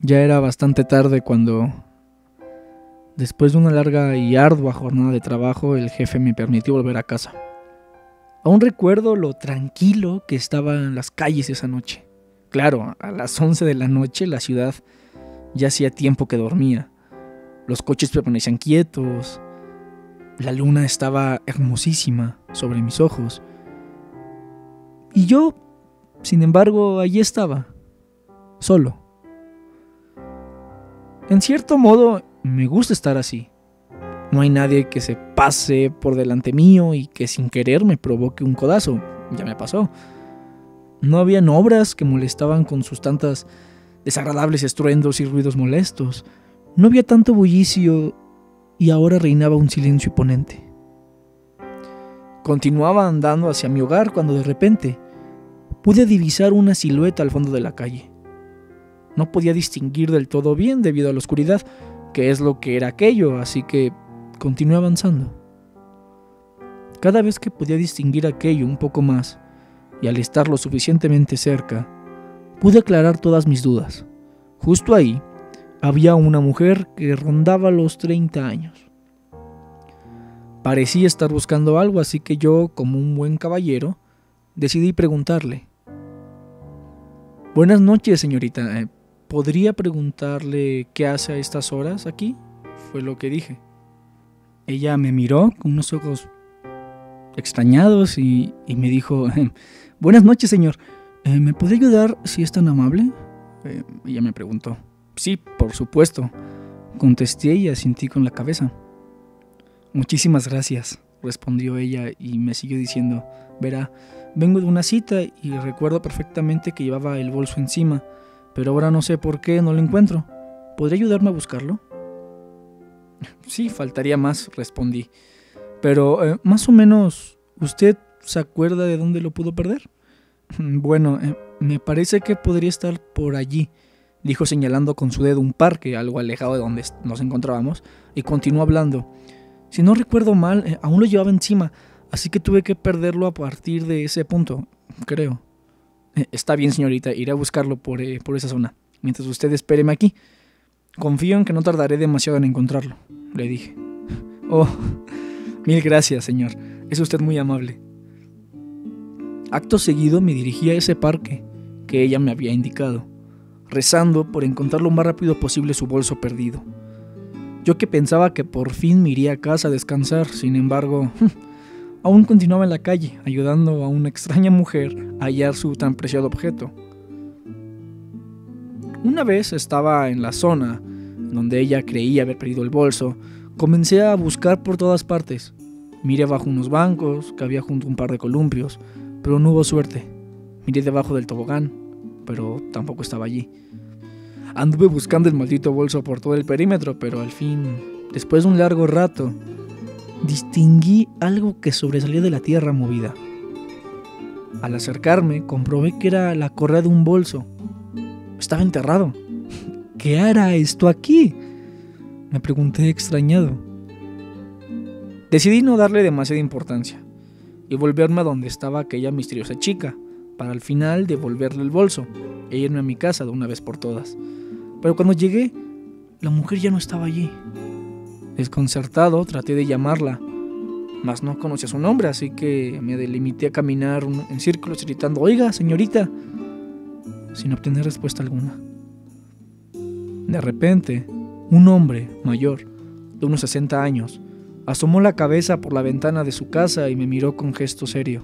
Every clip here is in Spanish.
Ya era bastante tarde cuando, después de una larga y ardua jornada de trabajo, el jefe me permitió volver a casa. Aún recuerdo lo tranquilo que estaba en las calles esa noche. Claro, a las 11 de la noche la ciudad ya hacía tiempo que dormía. Los coches permanecían quietos. La luna estaba hermosísima sobre mis ojos. Y yo, sin embargo, allí estaba, solo. En cierto modo, me gusta estar así. No hay nadie que se pase por delante mío y que sin querer me provoque un codazo. Ya me pasó. No habían obras que molestaban con sus tantas desagradables estruendos y ruidos molestos. No había tanto bullicio y ahora reinaba un silencio imponente. Continuaba andando hacia mi hogar cuando de repente pude divisar una silueta al fondo de la calle. No podía distinguir del todo bien debido a la oscuridad, qué es lo que era aquello, así que continué avanzando. Cada vez que podía distinguir aquello un poco más, y al estar lo suficientemente cerca, pude aclarar todas mis dudas. Justo ahí había una mujer que rondaba los 30 años. Parecía estar buscando algo, así que yo, como un buen caballero, decidí preguntarle. Buenas noches, señorita. ¿Podría preguntarle qué hace a estas horas aquí? Fue lo que dije. Ella me miró con unos ojos extrañados y me dijo, buenas noches, señor. ¿Me puede ayudar si es tan amable? Ella me preguntó. Sí, por supuesto, contesté y asentí con la cabeza. Muchísimas gracias, respondió ella y me siguió diciendo, verá, vengo de una cita y recuerdo perfectamente que llevaba el bolso encima, pero ahora no sé por qué no lo encuentro. ¿Podría ayudarme a buscarlo? Sí, faltaría más, respondí. Pero, más o menos, ¿usted se acuerda de dónde lo pudo perder? Bueno, me parece que podría estar por allí, dijo señalando con su dedo un parque algo alejado de donde nos encontrábamos, y continuó hablando. Si no recuerdo mal, aún lo llevaba encima, así que tuve que perderlo a partir de ese punto, creo. Está bien, señorita, iré a buscarlo por esa zona, mientras usted espéreme aquí. Confío en que no tardaré demasiado en encontrarlo, le dije. Oh, mil gracias, señor, es usted muy amable. Acto seguido me dirigí a ese parque que ella me había indicado, rezando por encontrar lo más rápido posible su bolso perdido. Yo que pensaba que por fin me iría a casa a descansar, sin embargo, aún continuaba en la calle, ayudando a una extraña mujer a hallar su tan preciado objeto. Una vez estaba en la zona donde ella creía haber perdido el bolso, comencé a buscar por todas partes. Miré bajo unos bancos que había junto a un par de columpios, pero no hubo suerte. Miré debajo del tobogán, pero tampoco estaba allí. Anduve buscando el maldito bolso por todo el perímetro, pero al fin, después de un largo rato, distinguí algo que sobresalía de la tierra movida. Al acercarme, comprobé que era la correa de un bolso. Estaba enterrado. ¿Qué hará esto aquí?, me pregunté extrañado. Decidí no darle demasiada importancia y volverme a donde estaba aquella misteriosa chica, para al final devolverle el bolso e irme a mi casa de una vez por todas. Pero cuando llegué, la mujer ya no estaba allí. Desconcertado, traté de llamarla, mas no conocía su nombre, así que me limité a caminar en círculos gritando, oiga, señorita, sin obtener respuesta alguna. De repente, un hombre mayor, de unos 60 años, asomó la cabeza por la ventana de su casa y me miró con gesto serio.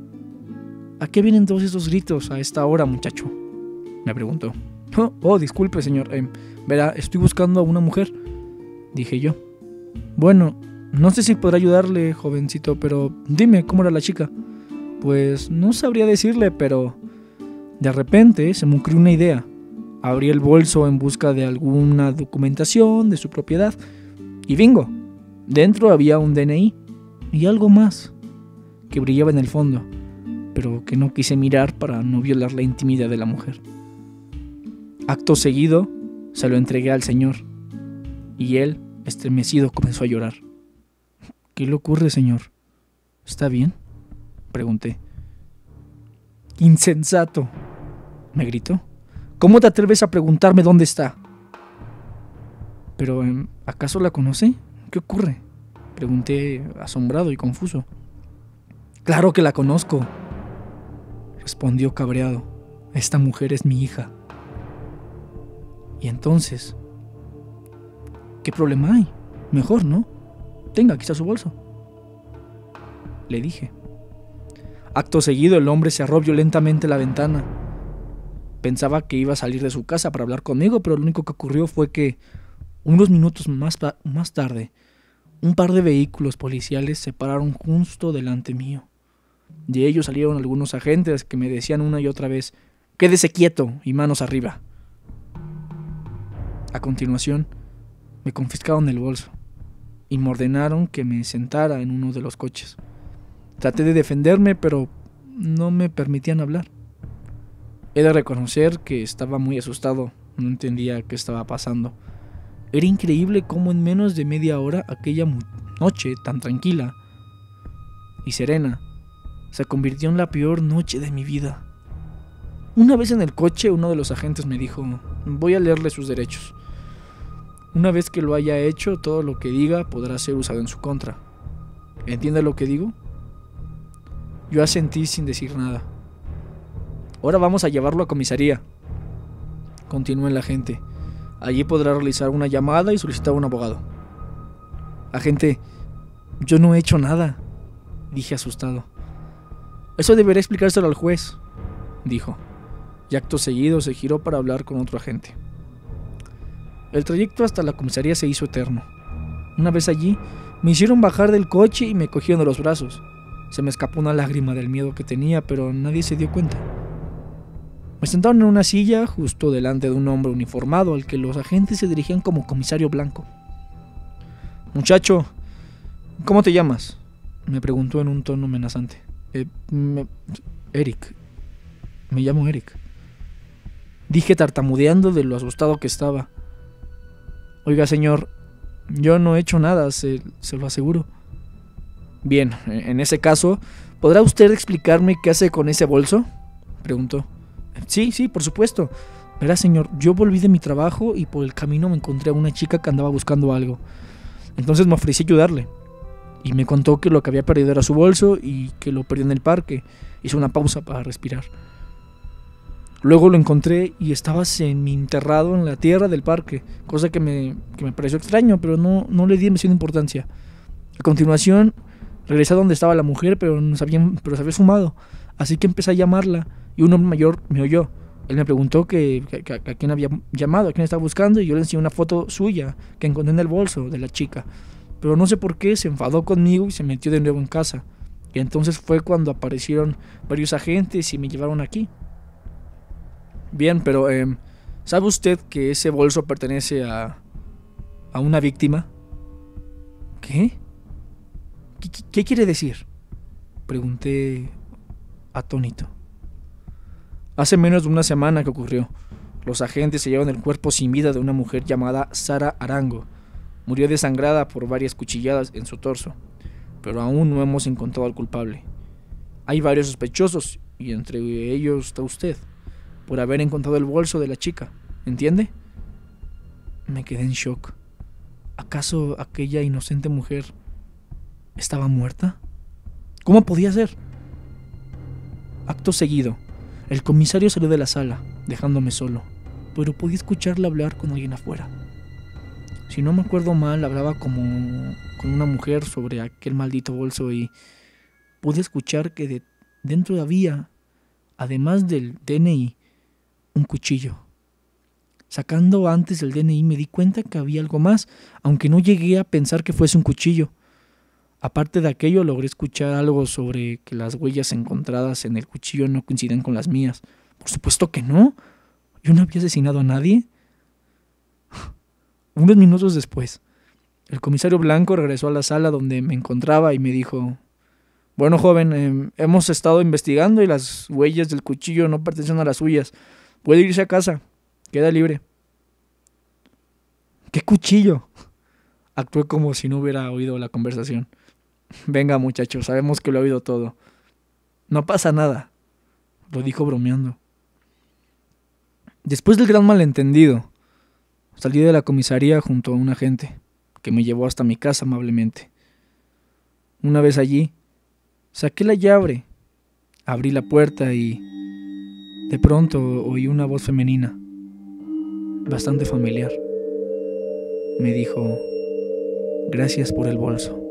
¿A qué vienen todos esos gritos a esta hora, muchacho?, me preguntó. Oh, disculpe, señor. Verá, estoy buscando a una mujer, dije yo. Bueno, no sé si podrá ayudarle, jovencito, pero dime, ¿cómo era la chica? Pues no sabría decirle, pero de repente se me ocurrió una idea. Abrí el bolso en busca de alguna documentación de su propiedad y bingo, dentro había un DNI y algo más que brillaba en el fondo, pero que no quise mirar para no violar la intimidad de la mujer. Acto seguido, se lo entregué al señor, y él, estremecido, comenzó a llorar. ¿Qué le ocurre, señor? ¿Está bien?, pregunté. ¡Insensato!, me gritó. ¿Cómo te atreves a preguntarme dónde está? ¿Pero acaso la conoce? ¿Qué ocurre? Pregunté, asombrado y confuso. Claro que la conozco, respondió cabreado. Esta mujer es mi hija. Y entonces, ¿qué problema hay? Mejor, ¿no? Tenga, aquí está su bolso, le dije. Acto seguido, el hombre cerró violentamente la ventana. Pensaba que iba a salir de su casa para hablar conmigo, pero lo único que ocurrió fue que, unos minutos más tarde, un par de vehículos policiales se pararon justo delante mío. De ellos salieron algunos agentes que me decían una y otra vez: «Quédese quieto y manos arriba». A continuación, me confiscaron el bolso y me ordenaron que me sentara en uno de los coches. Traté de defenderme, pero no me permitían hablar. He de reconocer que estaba muy asustado, no entendía qué estaba pasando. Era increíble cómo en menos de media hora aquella noche tan tranquila y serena se convirtió en la peor noche de mi vida. Una vez en el coche, uno de los agentes me dijo: «Voy a leerle sus derechos. Una vez que lo haya hecho, todo lo que diga podrá ser usado en su contra. ¿Entiende lo que digo?». Yo asentí sin decir nada. «Ahora vamos a llevarlo a comisaría», continuó el agente. «Allí podrá realizar una llamada y solicitar un abogado». «Agente, yo no he hecho nada», dije asustado. «Eso deberá explicárselo al juez», dijo, y acto seguido se giró para hablar con otro agente. El trayecto hasta la comisaría se hizo eterno. Una vez allí, me hicieron bajar del coche y me cogieron de los brazos. Se me escapó una lágrima del miedo que tenía, pero nadie se dio cuenta. Me sentaron en una silla justo delante de un hombre uniformado al que los agentes se dirigían como comisario Blanco. «Muchacho, ¿cómo te llamas?», me preguntó en un tono amenazante. Eric. Me llamo Eric», dije tartamudeando de lo asustado que estaba. «Oiga, señor, yo no he hecho nada, se lo aseguro». «Bien, en ese caso, ¿podrá usted explicarme qué hace con ese bolso?», preguntó. Sí, por supuesto. Verá, señor, yo volví de mi trabajo y por el camino me encontré a una chica que andaba buscando algo. Entonces me ofrecí a ayudarle. Y me contó que lo que había perdido era su bolso y que lo perdió en el parque. Hizo una pausa para respirar. Luego lo encontré y estaba semi-enterrado en la tierra del parque, cosa que me pareció extraño, pero no le di demasiada importancia. A continuación, regresé a donde estaba la mujer, pero se había fumado. Así que empecé a llamarla y un hombre mayor me oyó. Él me preguntó a quién había llamado, a quién estaba buscando, y yo le enseñé una foto suya que encontré en el bolso de la chica. Pero no sé por qué se enfadó conmigo y se metió de nuevo en casa. Y entonces fue cuando aparecieron varios agentes y me llevaron aquí. Bien, pero ¿sabe usted que ese bolso pertenece a una víctima? ¿Qué? ¿Qué quiere decir?, pregunté atónito. Hace menos de una semana que ocurrió. Los agentes se llevan el cuerpo sin vida de una mujer llamada Sara Arango. Murió desangrada por varias cuchilladas en su torso, pero aún no hemos encontrado al culpable. Hay varios sospechosos, y entre ellos está usted, por haber encontrado el bolso de la chica. ¿Entiende? Me quedé en shock. ¿Acaso aquella inocente mujer estaba muerta? ¿Cómo podía ser? Acto seguido, el comisario salió de la sala, dejándome solo, pero podía escucharle hablar con alguien afuera. Si no me acuerdo mal, hablaba como con una mujer sobre aquel maldito bolso y pude escuchar que dentro había, además del DNI, un cuchillo. Sacando antes el DNI me di cuenta que había algo más, aunque no llegué a pensar que fuese un cuchillo. Aparte de aquello, logré escuchar algo sobre que las huellas encontradas en el cuchillo no coinciden con las mías. Por supuesto que no. Yo no había asesinado a nadie. Unos minutos después, el comisario Blanco regresó a la sala donde me encontraba y me dijo: «Bueno, joven, hemos estado investigando y las huellas del cuchillo no pertenecen a las suyas. Puede irse a casa. Queda libre». ¿Qué cuchillo?, actué como si no hubiera oído la conversación. «Venga, muchacho, sabemos que lo ha oído todo. No pasa nada», lo dijo bromeando. Después del gran malentendido, salí de la comisaría junto a un agente que me llevó hasta mi casa amablemente. Una vez allí, saqué la llave, abrí la puerta y de pronto oí una voz femenina, bastante familiar. Me dijo: gracias por el bolso.